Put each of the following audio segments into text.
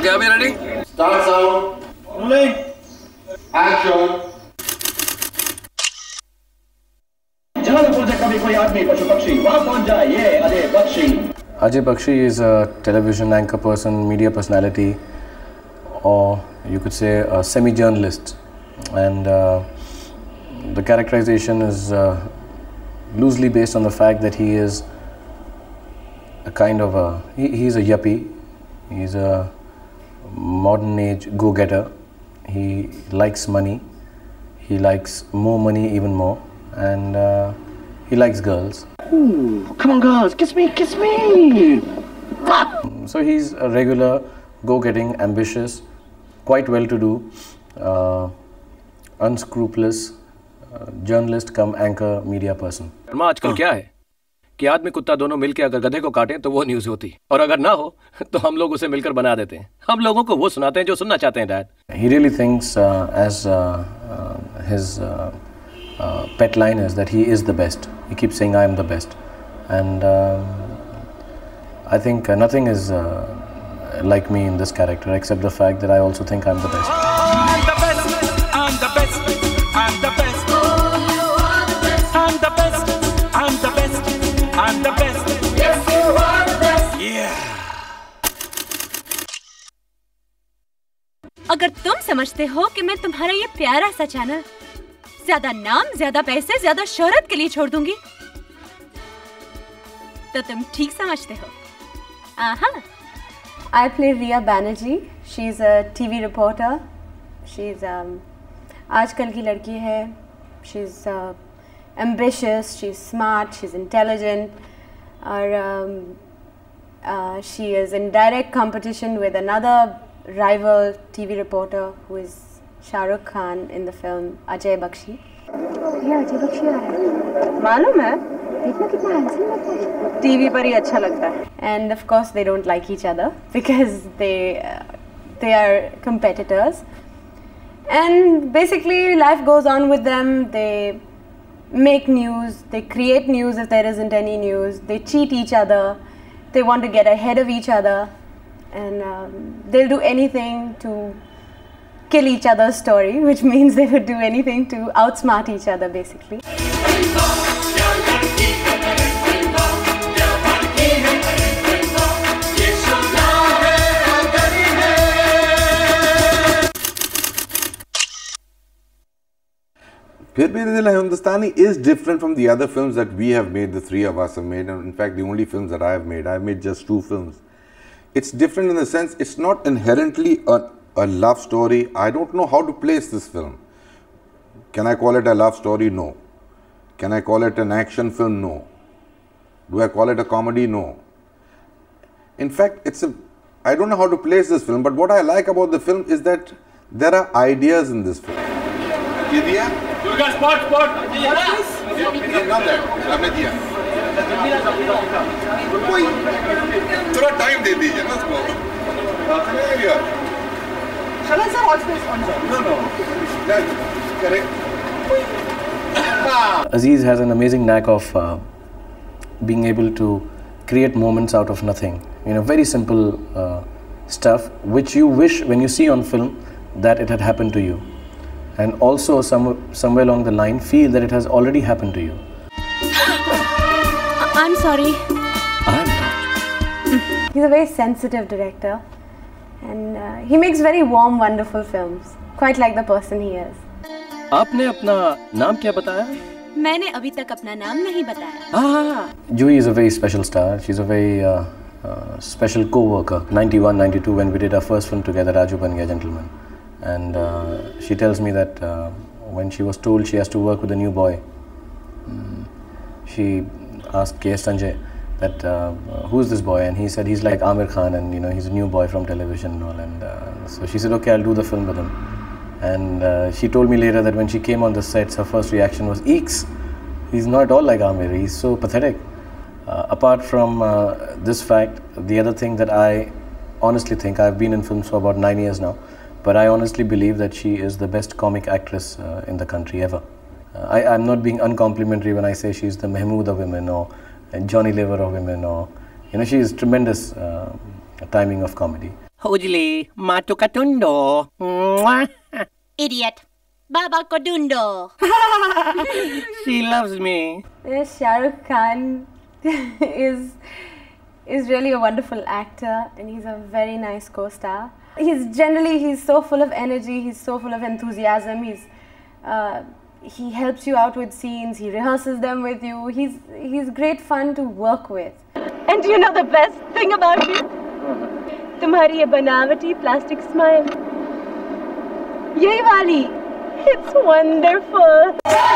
Okay, are we ready? Start sound. Rolling. Action. Ajay Bakshi is a television anchor person, media personality, or you could say a semi-journalist, and the characterization is loosely based on the fact that he is a kind of a he's a yuppie. He's a modern age go-getter. He likes money. He likes more money even more, and he likes girls. Ooh, come on girls, kiss me, kiss me! So he's a regular, go-getting, ambitious, quite well-to-do, unscrupulous journalist cum anchor media person. आजकल क्या है कि आदमी कुत्ता दोनों मिलके अगर गधे को काटें तो वो न्यूज़ होती, और अगर ना हो तो हम लोग उसे मिलकर बना देते हैं. हम लोगों को वो सुनाते हैं जो सुनना चाहते हैं, dad. He really thinks as his pet line is that he is the best. He keeps saying I am the best, and I think nothing is like me in this character except the fact that I also think I'm the best. I'm the best. I'm the best. I'm the best. I'm the best. I'm the best. I'm the best. Yes, you are the best. Yeah. अगर तुम समझते हो कि मैं तुम्हारा ये प्यारा सा चैनल ज्यादा नाम, ज्यादा पैसे, ज्यादा शोहरत के लिए छोड़ दूंगी, तो तुम ठीक समझते हो. I play Riya Banerjee. She's a TV reporter. She's आजकल की लड़की है. She's ambitious. She's smart. She's intelligent. और she is in direct competition with another rival TV reporter who is Shah Rukh Khan in the film Ajay Bakshi. ये अजय बख्शी आ रहा है. मालूम है? देखना कितना हैंडसम लगता है. TV पर ही अच्छा लगता है. And of course they don't like each other because they are competitors. And basically life goes on with them. They make news. They create news if there isn't any news. They cheat each other. They want to get ahead of each other. And they'll do anything to kill each other's story, which means they would do anything to outsmart each other basically. Phir Bhi Dil Hai Hindustani is different from the other films that we have made, the three of us have made, and in fact the only films that I have made just 2 films. It's different in the sense it's not inherently a love story. I don't know how to place this film. Can I call it a love story? No. Can I call it an action film? No. Do I call it a comedy? No. In fact, I don't know how to place this film, but what I like about the film is that there are ideas in this film. Durga, spot. कोई थोड़ा time दे दीजिए ना उसको. Shall I say watch this on sir? No. That's correct. Aziz has an amazing knack of being able to create moments out of nothing. You know, very simple stuff which you wish when you see on film that it had happened to you, and also somewhere along the line feel that it has already happened to you. I'm sorry. I'm not. He's a very sensitive director, and he makes very warm, wonderful films, quite like the person he is. आपने अपना नाम क्या बताया? मैंने अभी तक अपना नाम नहीं बताया. Juhi is a very special star. She's a very special co-worker. 91, 92 when we did our first film together, Raju Ban Gaya Gentleman. And she tells me that when she was told she has to work with a new boy, she asked K.S. Sanjay that who's this boy, and he said he's like Amir Khan, and you know he's a new boy from television and all. And so she said, okay, I'll do the film with him. And she told me later that when she came on the sets, her first reaction was, eeks, he's not at all like Amir, he's so pathetic. Apart from this fact, the other thing that I honestly think, I've been in films for about 9 years now, but I honestly believe that she is the best comic actress in the country ever. I'm not being uncomplimentary when I say she's the Mahmood of women, or Johnny Lever of women, or, you know, she is tremendous timing of comedy. Hojli, Matu Katundo. Idiot. Baba Kodundo. She loves me. Yes, Shah Rukh Khan is really a wonderful actor, and he's a very nice co-star. He's so full of energy, he's so full of enthusiasm. He helps you out with scenes, he rehearses them with you. He's great fun to work with. And you know the best thing about you? तुम्हारी ये बनावटी plastic smile. यही वाली. It's wonderful.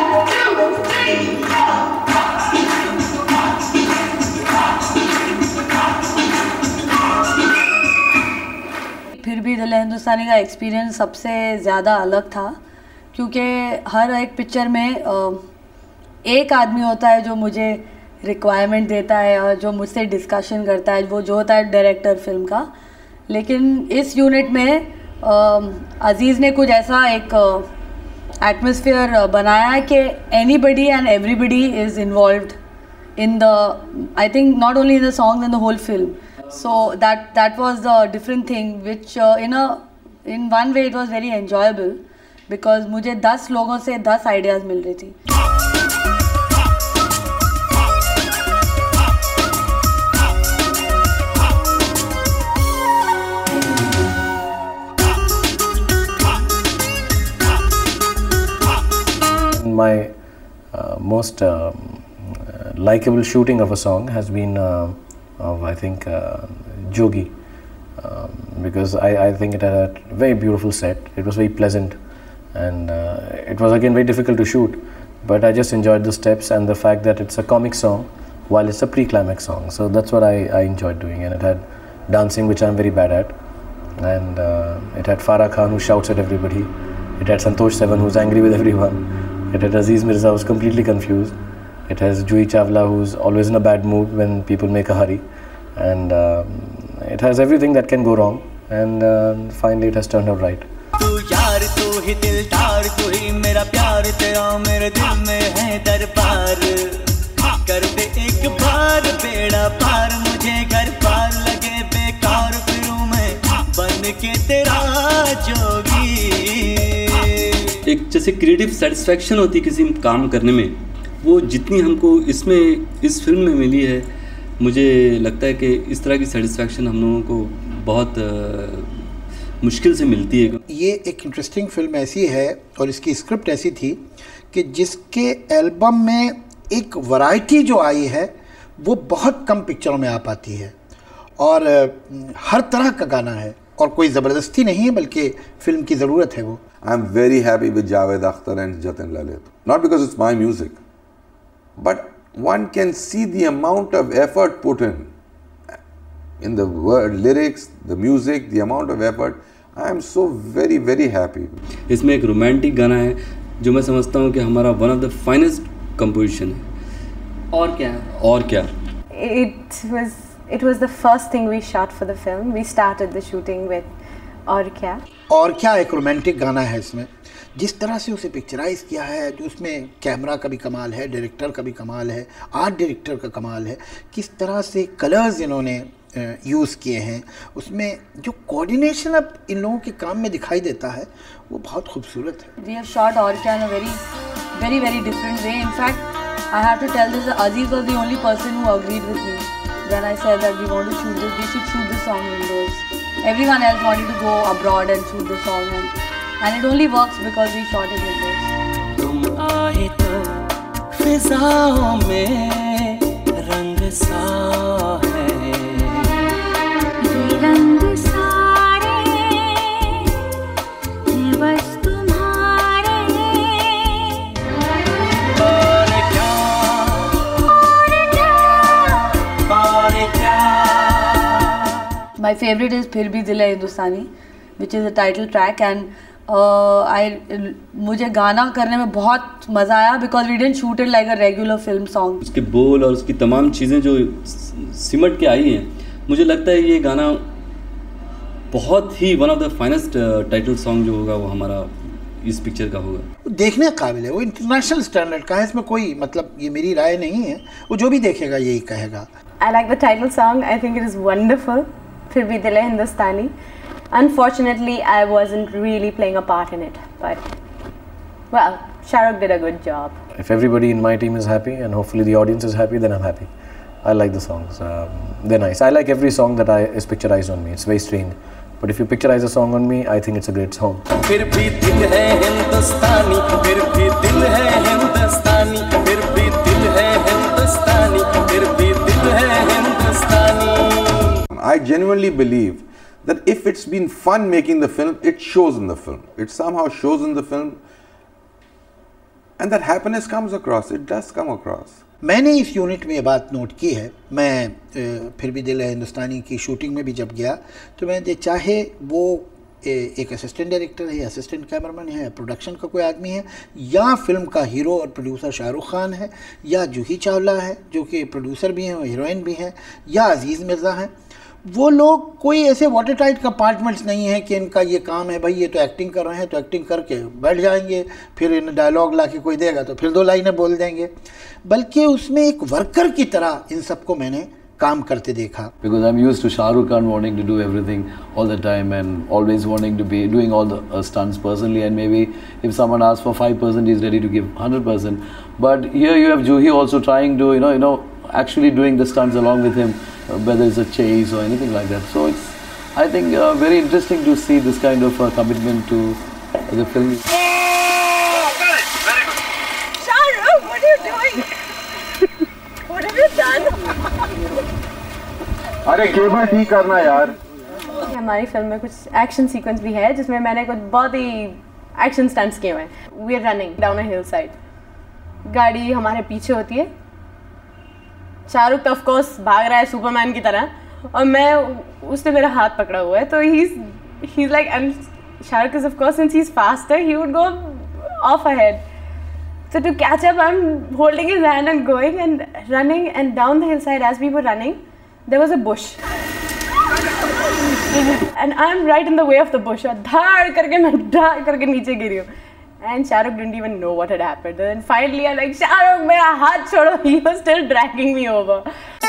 फिर भी दिल हिंदुस्तानी का experience सबसे ज़्यादा अलग था, क्योंकि हर एक पिक्चर में एक आदमी होता है जो मुझे रिक्वायरमेंट देता है और जो मुझसे डिस्कशन करता है, वो जो होता है डायरेक्टर फिल्म का। लेकिन इस यूनिट में अजीज़ ने कुछ ऐसा एक एटमॉस्फेयर बनाया है कि anybody and everybody is involved in the, I think not only in the songs, in the whole film. So that was the different thing, which in one way it was very enjoyable, because मुझे 10 लोगों से 10 ideas मिल रही थी. My most likable shooting of a song has been of, I think, Jogi, because I think it had a very beautiful set. It was very pleasant, and it was again very difficult to shoot, but I just enjoyed the steps and the fact that it's a comic song while it's a pre-climax song. So that's what I enjoyed doing, and it had dancing, which I'm very bad at, and it had Farah Khan, who shouts at everybody. It had Santosh Sevan, who's angry with everyone. It had Aziz Mirza, who's completely confused. It has Juhi Chawla, who's always in a bad mood when people make a hurry, and it has everything that can go wrong, and finally it has turned out right. तू यार तू ही दिलदार तू ही मेरा प्यार तेरा मेरे दिल में है दरबार कर दे एक बार बेड़ा पार मुझे घर पार लगे बेकार फिरूं मैं बन के तेरा जोगी। एक जैसे क्रिएटिव सेटिस्फैक्शन होती है किसी काम करने में, वो जितनी हमको इसमें इस फिल्म में मिली है, मुझे लगता है कि इस तरह की सेटिस्फैक्शन हम लोगों को बहुत मुश्किल से मिलती है। ये एक इंटरेस्टिंग फिल्म ऐसी है और इसकी स्क्रिप्ट ऐसी थी कि जिसके एल्बम में एक वैरायटी जो आई है वो बहुत कम पिक्चरों में आ पाती है, और हर तरह का गाना है, और कोई ज़बरदस्ती नहीं है बल्कि फिल्म की ज़रूरत है वो। I am very happy with Javed Akhtar and Jatin Lalit, not because it's my music, but one can see the amount of effort put in the word, lyrics, the music, the amount of effort. I am so very, very happy. इसमें एक romantic गाना है जो मैं समझता हूँ कि हमारा one of the finest composition है। और क्या? और क्या? It was the first thing we shot for the film. We started the shooting with और क्या? और क्या एक रोमांटिक गाना है इसमें, जिस तरह से उसे पिक्चराइज किया है, जो उसमें कैमरा का भी कमाल है, डायरेक्टर का भी कमाल है, आर्ट डायरेक्टर का कमाल है, किस तरह से कलर्स इन्होंने यूज़ किए हैं, उसमें जो कोऑर्डिनेशन अब इन लोगों के काम में दिखाई देता है वो बहुत खूबसूरत है। We have shot और क्या in a very very different way. In fact, I have to tell this, Aziz was the only person who agreed with me when I said that we want to shoot this. We should shoot this song indoors. Everyone else wanted to go abroad and shoot the song, and it only works because we shot it indoors. तुम आए तो फिजाओं में रंग सा है, ये रंग सारे ये बस तुम्हारे और क्या और क्या। My favorite is फिर भी दिल है हिंदुस्तानी, which is a title track, and मुझे गाना करने में बहुत मज़ा आया because we didn't shoot it like a regular film song. उसके बोल और उसकी तमाम चीज़ें जो सिमट के आई हैं, मुझे लगता है ये गाना बहुत ही one of the finest title song जो होगा वो हमारा इस पिक्चर का होगा। देखने काबिल है, वो इंटरनेशनल स्टैंडर्ड का है, इसमें कोई मतलब ये मेरी राय नहीं है, वो जो भी देखेगा यही कहेगा। I like the title song. I think it is wonderful. Phir Bhi Dil Hai Hindustani. Unfortunately, I wasn't really playing a part in it, but well, Shah Rukh did a good job. If everybody in my team is happy and hopefully the audience is happy, then I'm happy. I like the songs. They're nice. I like every song that is picturized on me. It's very strange. But if you picturize a song on me, I think it's a great song. फिर भी दिल है हिंदुस्तानी, फिर भी दिल है हिंदुस्तानी, फिर भी दिल है हिंदुस्तानी, फिर भी दिल है हिंदुस्तानी. I genuinely believe that if it's been fun making the film, it shows in the film. It somehow shows in the film. And that happiness comes across. It does come across. मैंने इस unit में ये बात note की है. मैं फिर भी दिल है हिंदुस्तानी की शूटिंग में भी जब गया तो मैं चाहे वो एक असिस्टेंट डायरेक्टर है, असिस्टेंट कैमरामैन है, प्रोडक्शन का कोई आदमी है, या फिल्म का हीरो और प्रोड्यूसर शाहरुख खान है, या जूही चावला है जो कि प्रोड्यूसर भी हैं और हीरोइन भी हैं, या अजीज़ मिर्ज़ा हैं, वो लोग कोई ऐसे वाटर टाइट कंपार्टमेंट्स नहीं है कि इनका ये काम है भाई ये तो एक्टिंग कर रहे हैं तो एक्टिंग करके बैठ जाएंगे, फिर इन डायलॉग ला के कोई देगा तो फिर 2 लाइनें बोल देंगे, बल्कि उसमें एक वर्कर की तरह इन सबको मैंने काम करते देखा. Because I'm used to Shah Rukh Khan wanting to do everything all the time and always wanting to be doing all the stunts personally, and maybe if someone asks for 5% he's ready to give 100%. But here you have Juhi also trying to you know actually doing the stunts along with him, whether it's a chase or anything like that. So it's, I think, very interesting to see this kind of commitment to the film. Shah Rukh, what are you doing? What have you done? अरे cable ठीक करना यार. हमारी film में कुछ action sequence भी है जिसमें मैंने कुछ बहुत ही एक्शन स्टंट्स किए हुए हैं. We are running down a hillside, गाड़ी हमारे पीछे होती है, शाहरुख तो ऑफ कोर्स भाग रहा है सुपरमैन की तरह और मैं उसने मेरा हाथ पकड़ा हुआ है तो he is like, and Shahrukh is of course since he is faster he would go off ahead. So to catch up, I'm holding his hand and going and running, and down the hillside as we were running, there was a bush. And I'm right in the way of the bush. और धाड़ करके मैं धाड़ करके नीचे गिरी हूँ. And Shah Rukh didn't even know what had happened. And finally I'm like, Shah Rukh, मेरा हाथ छोड़ो. He was still dragging me over.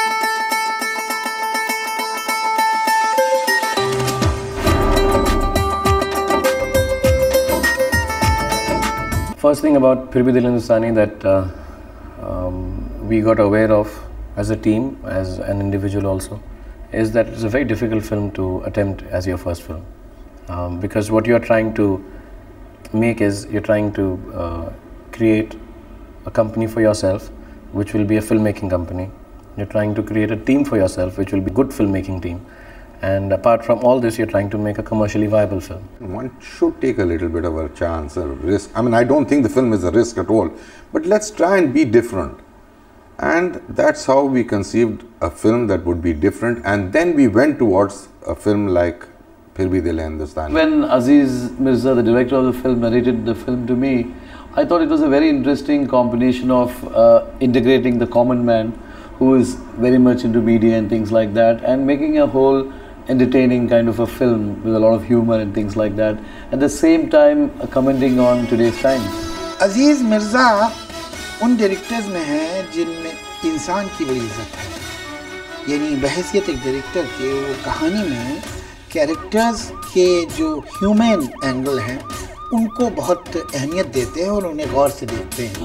First thing about Phir Bhi Dil Hai Hindustani that we got aware of as a team, as an individual also, is that it's a very difficult film to attempt as your first film. Because what you're trying to make is, you're trying to create a company for yourself, which will be a filmmaking company. You're trying to create a team for yourself, which will be a good filmmaking team. And apart from all this, you're trying to make a commercially viable film. One should take a little bit of a chance, a risk. I mean, I don't think the film is a risk at all, but let's try and be different. And that's how we conceived a film that would be different, and then we went towards a film like Phir Bhi Dil Hai Hindustani. When Aziz Mirza, the director of the film, narrated the film to me, I thought it was a very interesting combination of integrating the common man who is very much into media and things like that, and making a whole entertaining kind of a film with a lot of humor and things like that. At the same time, commenting on today's times. अजीज़ मिर्ज़ा उन directors में हैं जिनमें इंसान की बड़ी इज्जत है, यानी बहैसियत एक डायरेक्टर के वो कहानी में कैरेक्टर्स के जो ह्यूमन एंगल हैं उनको बहुत अहमियत देते हैं और उन्हें गौर से देखते हैं.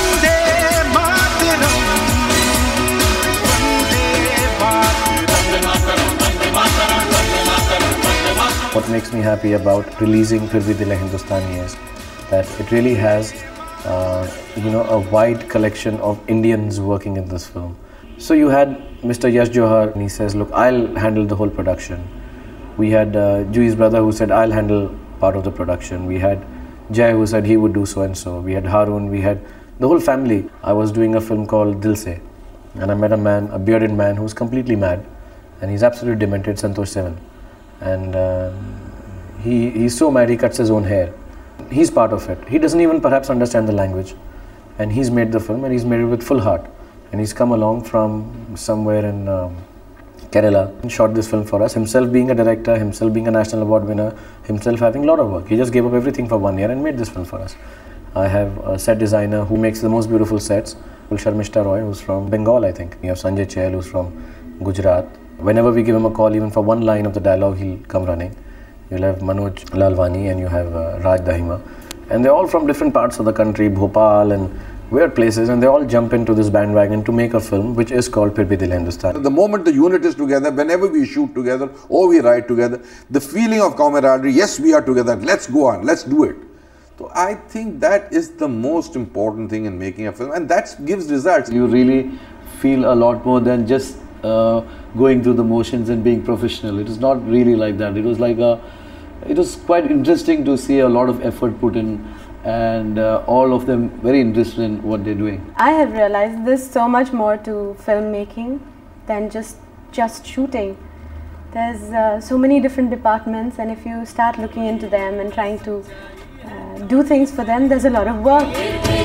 What makes me happy about releasing Phir Bhi Dil Hai Hindustani is that it really has a wide collection of Indians working in this film. So you had Mr. Yash Johar, and he says, look, I'll handle the whole production. We had Juhi's brother who said, I'll handle part of the production. We had Jai who said he would do so and so. We had Harun, we had the whole family. I was doing a film called Dil Se, and I met a man, a bearded man who's completely mad, and he's absolutely demented, Santosh Sevan. And he's so mad he cuts his own hair. He's part of it. He doesn't even perhaps understand the language, and he's made the film, and he's made it with full heart. And he's come along from somewhere in Kerala and shot this film for us, himself being a director, himself being a national award winner, himself having a lot of work. He just gave up everything for 1 year and made this film for us. I have a set designer who makes the most beautiful sets, Sharmishta Roy, who's from Bengal, I think. We have Sanjay Chahal, who's from Gujarat. Whenever we give him a call, even for one line of the dialogue, he'll come running. You'll have Manoj Lalwani and you have Raj Dahima, and they're all from different parts of the country, Bhopal and weird places, and they all jump into this bandwagon to make a film which is called Phir Bhi Dil Hai Hindustan. The moment the unit is together, whenever we shoot together or we write together, the feeling of camaraderie, yes, we are together, let's go on, let's do it. So I think that is the most important thing in making a film, and that gives results. You really feel a lot more than just going through the motions and being professional. It is not really like that. It was like it was quite interesting to see a lot of effort put in, and all of them very interested in what they're doing. I have realized there's so much more to filmmaking than just shooting. There's so many different departments, and if you start looking into them and trying to do things for them, there's a lot of work.